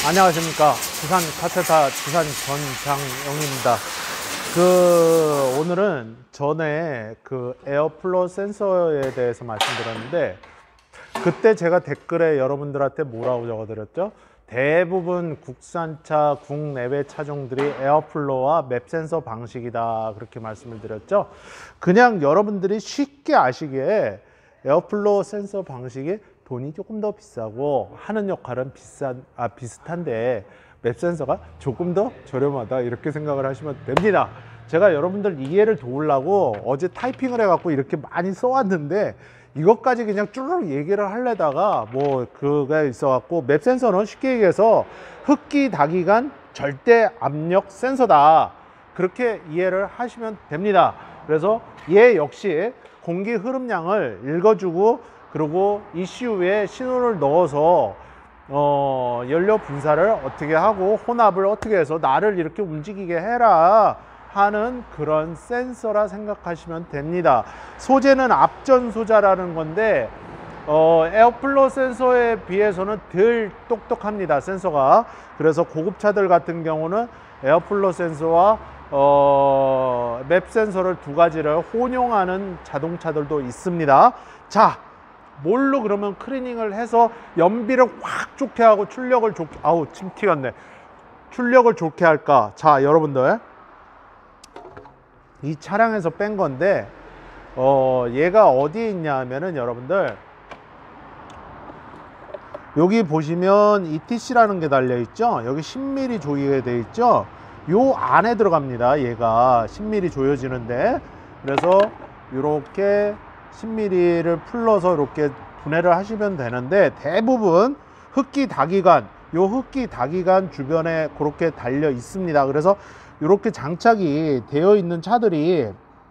안녕하십니까. 부산 카세타 부산 전장영입니다. 오늘은 전에 에어플로 센서에 대해서 말씀드렸는데, 그때 제가 댓글에 여러분들한테 뭐라고 적어드렸죠? 대부분 국산차, 국내외 차종들이 에어플로와 맵 센서 방식이다, 그렇게 말씀을 드렸죠. 그냥 여러분들이 쉽게 아시기에 에어플로 센서 방식이 돈이 조금 더 비싸고 하는 역할은 비슷한데 맵 센서가 조금 더 저렴하다, 이렇게 생각을 하시면 됩니다. 제가 여러분들 이해를 도우려고 어제 타이핑을 해갖고 이렇게 많이 써왔는데, 이것까지 그냥 쭈르륵 얘기를 하려다가 그가 있어갖고, 맵 센서는 쉽게 얘기해서 흡기 다기간 절대 압력 센서다, 그렇게 이해를 하시면 됩니다. 그래서 얘 역시 공기 흐름량을 읽어주고, 그리고 ECU에 신호를 넣어서 연료 분사를 어떻게 하고 혼합을 어떻게 해서 나를 이렇게 움직이게 해라 하는 그런 센서라 생각하시면 됩니다. 소재는 앞전소자라는 건데 에어플로 센서에 비해서는 덜 똑똑합니다, 센서가. 그래서 고급차들 같은 경우는 에어플로 센서와 맵 센서를 두 가지를 혼용하는 자동차들도 있습니다. 자, 뭘로 그러면 클리닝을 해서 연비를 확 좋게 하고 출력을 좋게, 아우 침 튀었네, 출력을 좋게 할까? 자, 여러분들, 이 차량에서 뺀 건데 얘가 어디에 있냐 하면은, 여러분들 여기 보시면 ETC라는 게 달려 있죠. 여기 10mm 조이게 돼 있죠. 요 안에 들어갑니다. 얘가 10mm 조여지는데, 그래서 이렇게 10mm를 풀러서 이렇게 분해를 하시면 되는데, 대부분 흡기 다기관, 요 흡기 다기관 주변에 그렇게 달려 있습니다. 그래서 이렇게 장착이 되어 있는 차들이,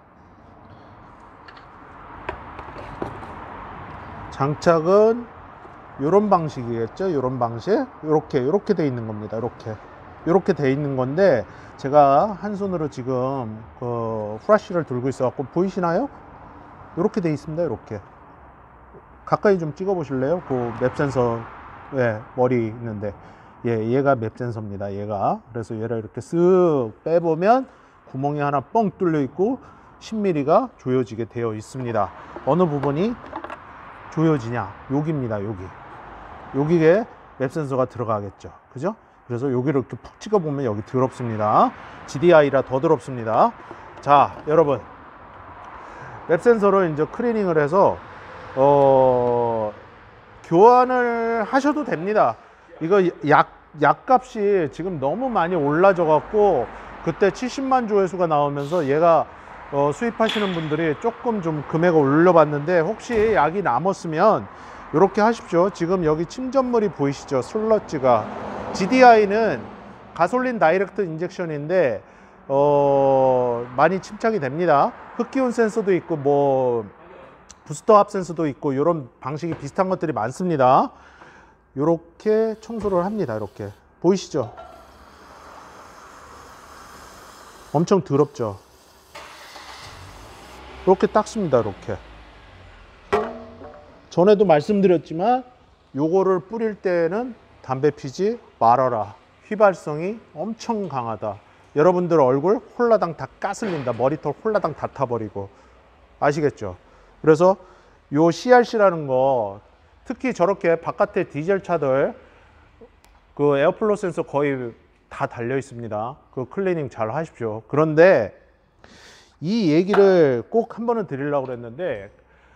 장착은 이런 방식이겠죠. 이런 방식, 이렇게 돼 있는 겁니다. 이렇게 돼 있는 건데, 제가 한 손으로 지금 프라쉬를 들고 있어 갖고 보이시나요? 이렇게 돼 있습니다. 이렇게 가까이 좀 찍어 보실래요? 맵 센서, 머리 있는데, 얘가 맵 센서입니다. 얘가. 그래서 얘를 이렇게 쓱 빼보면 구멍이 하나 뻥 뚫려 있고 10mm가 조여지게 되어 있습니다. 어느 부분이 조여지냐? 여기입니다. 여기에 맵 센서가 들어가겠죠. 그죠? 그래서 여기를 이렇게 푹 찍어 보면 여기 더럽습니다. GDI라 더 더럽습니다. 자, 여러분, 맵 센서를 이제 클리닝을 해서 교환을 하셔도 됩니다. 이거 약값이 지금 너무 많이 올라져 갖고, 그때 70만 조회수가 나오면서 얘가 수입하시는 분들이 조금 좀 금액을 올려봤는데, 혹시 약이 남았으면 이렇게 하십시오. 지금 여기 침전물이 보이시죠? 슬러지가. GDI는 가솔린 다이렉트 인젝션인데 많이 침착이 됩니다. 흡기온 센서도 있고 부스터 합 센서도 있고, 이런 방식이 비슷한 것들이 많습니다. 이렇게 청소를 합니다. 이렇게 보이시죠? 엄청 더럽죠? 이렇게 닦습니다. 이렇게. 전에도 말씀드렸지만 요거를 뿌릴 때는 담배 피지 말아라. 휘발성이 엄청 강하다. 여러분들 얼굴 홀라당 다 까슬린다. 머리털 홀라당 다 타버리고. 아시겠죠? 그래서 요 CRC라는 거, 특히 저렇게 바깥에 디젤 차들 에어플로 센서 거의 다 달려 있습니다. 클리닝 잘 하십시오. 그런데 이 얘기를 꼭 한 번은 드리려고 그랬는데,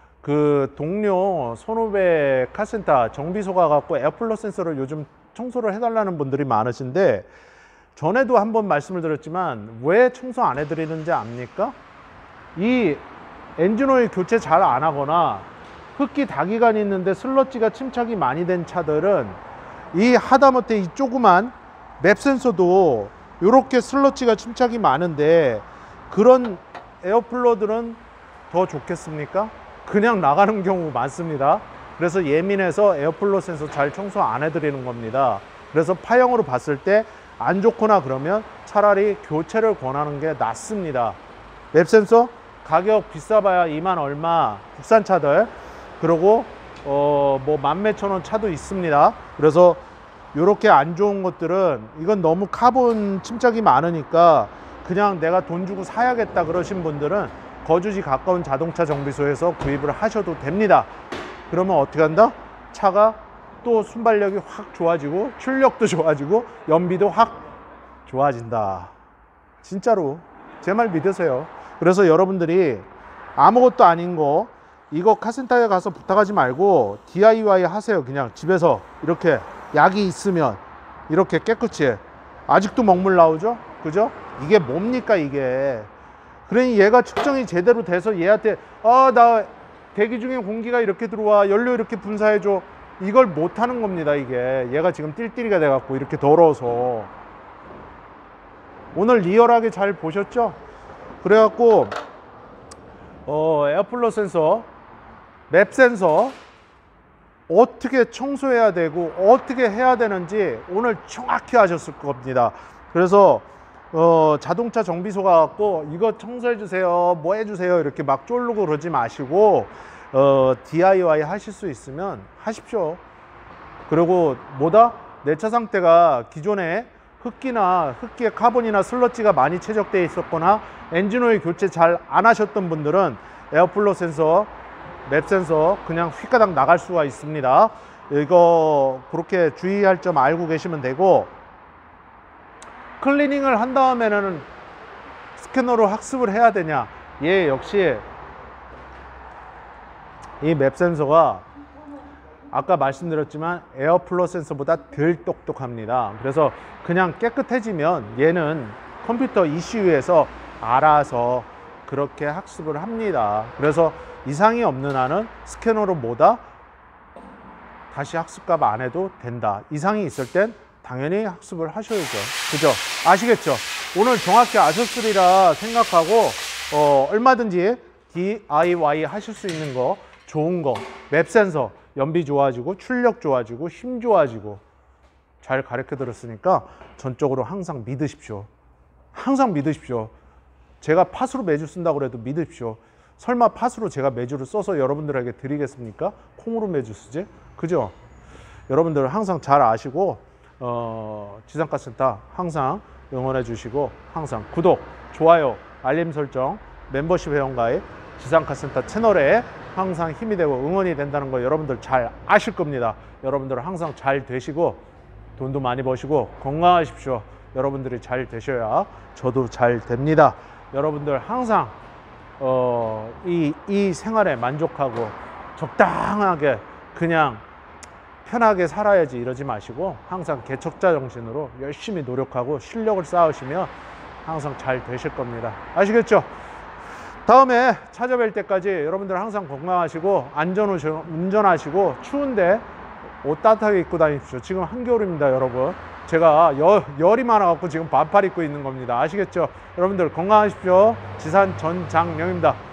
동료 선후배 카센터 정비소 가갖고 에어플로 센서를 요즘 청소를 해달라는 분들이 많으신데, 전에도 한번 말씀을 드렸지만 왜 청소 안 해드리는지 압니까? 이 엔진오일 교체 잘 안 하거나 흡기 다기관이 있는데 슬러지가 침착이 많이 된 차들은, 이 하다못해 이 조그만 맵 센서도 이렇게 슬러지가 침착이 많은데, 그런 에어플로들은 더 좋겠습니까? 그냥 나가는 경우 많습니다. 그래서 예민해서 에어플로 센서 잘 청소 안 해드리는 겁니다. 그래서 파형으로 봤을 때 안 좋거나 그러면 차라리 교체를 권하는 게 낫습니다. 맵 센서 가격 비싸봐야 2만 얼마, 국산차들. 그리고 뭐 10,000원 차도 있습니다. 그래서 요렇게 안 좋은 것들은 이건 너무 카본 침착이 많으니까 그냥 내가 돈 주고 사야겠다 그러신 분들은 거주지 가까운 자동차 정비소에서 구입을 하셔도 됩니다. 그러면 어떻게 한다? 차가 또 순발력이 확 좋아지고 출력도 좋아지고 연비도 확 좋아진다. 진짜로 제 말 믿으세요. 그래서 여러분들이 아무것도 아닌 거 이거 카센터에 가서 부탁하지 말고 DIY 하세요. 그냥 집에서 이렇게 약이 있으면 이렇게 깨끗이. 아직도 먹물 나오죠? 그죠? 이게 뭡니까 이게. 그러니 얘가 측정이 제대로 돼서 얘한테 나 대기 중에 공기가 이렇게 들어와, 연료 이렇게 분사해줘, 이걸 못하는 겁니다. 이게 얘가 지금 띨띨이가 돼갖고 이렇게 더러워서. 오늘 리얼하게 잘 보셨죠? 그래갖고 에어플로 센서, 맵 센서 어떻게 청소해야 되고 어떻게 해야 되는지 오늘 정확히 하셨을 겁니다. 그래서 자동차 정비소 가갖고 이거 청소해 주세요, 뭐 해주세요 이렇게 막 쫄르고 그러지 마시고 DIY 하실 수 있으면 하십시오. 그리고 뭐다? 내 차 상태가 기존에 흡기에 카본이나 슬러지가 많이 최적되어 있었거나 엔진오일 교체 잘 안 하셨던 분들은 에어플로 센서, 맵 센서 그냥 휙가닥 나갈 수가 있습니다. 이거 그렇게 주의할 점 알고 계시면 되고, 클리닝을 한 다음에는 스캐너로 학습을 해야 되냐? 얘 역시 이 맵 센서가 아까 말씀드렸지만 에어플로 센서보다 덜 똑똑합니다. 그래서 그냥 깨끗해지면 얘는 컴퓨터 ECU에서 알아서 그렇게 학습을 합니다. 그래서 이상이 없는 한은 스캐너로 뭐다? 다시 학습값 안 해도 된다. 이상이 있을 땐 당연히 학습을 하셔야죠. 그죠? 아시겠죠? 오늘 정확히 아셨으리라 생각하고 얼마든지 DIY 하실 수 있는 거, 좋은 거, 맵 센서 연비 좋아지고 출력 좋아지고 힘 좋아지고 잘 가르쳐 드렸으니까 전적으로 항상 믿으십시오. 항상 믿으십시오. 제가 팟으로 매주 쓴다고 해도 믿으십시오. 설마 팟으로 제가 매주를 써서 여러분들에게 드리겠습니까? 콩으로 매주 쓰지? 그죠? 여러분들 항상 잘 아시고 지상가센터 항상 응원해 주시고, 항상 구독, 좋아요, 알림 설정, 멤버십 회원가입, 지상카센터 채널에 항상 힘이 되고 응원이 된다는 거 여러분들 잘 아실 겁니다. 여러분들 항상 잘 되시고 돈도 많이 버시고 건강하십시오. 여러분들이 잘 되셔야 저도 잘 됩니다. 여러분들 항상 이 생활에 만족하고 적당하게 그냥 편하게 살아야지 이러지 마시고 항상 개척자 정신으로 열심히 노력하고 실력을 쌓으시면 항상 잘 되실 겁니다. 아시겠죠? 다음에 찾아뵐 때까지 여러분들 항상 건강하시고 운전하시고 추운데 옷 따뜻하게 입고 다니십시오. 지금 한겨울입니다, 여러분. 제가 열이 많아갖고 지금 반팔 입고 있는 겁니다. 아시겠죠? 여러분들 건강하십시오. 지산 전장령입니다.